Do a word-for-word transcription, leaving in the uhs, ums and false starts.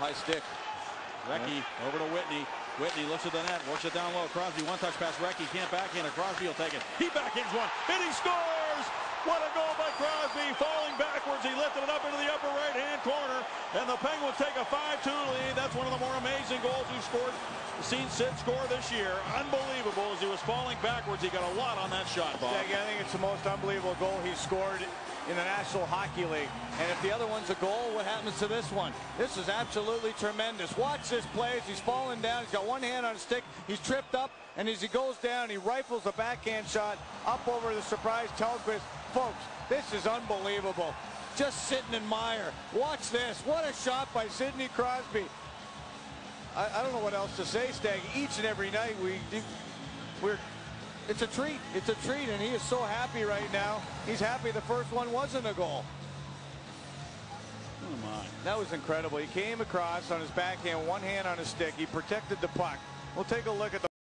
high stick. Recchi yeah. over to Whitney. Whitney looks at the net, works it down low. Crosby, one touch pass. Recchi can't backhand it. Crosby will take it. He backhands one, and he scores! What a goal by Crosby! Falling backwards, he lifted it up into the upper right-hand corner, and the Penguins take a five two lead. That's one of the more amazing goals we've scored, seen Sid score this year. Unbelievable. As he was falling backwards, he got a lot on that shot, Bob. I think it's the most unbelievable goal he scored in the National Hockey League. And if the other one's a goal, what happens to this one? This is absolutely tremendous. Watch this play as he's falling down. He's got one hand on a stick. He's tripped up, and as he goes down, he rifles a backhand shot up over the surprise Tellqvist. Folks, this is unbelievable. Just sit and admire. Watch this. What a shot by Sidney Crosby. I, I don't know what else to say, Stag. Each and every night we do, we're It's a treat. It's a treat, and he is so happy right now. He's happy the first one wasn't a goal. Oh my. That was incredible. He came across on his backhand, one hand on his stick. He protected the puck. We'll take a look at the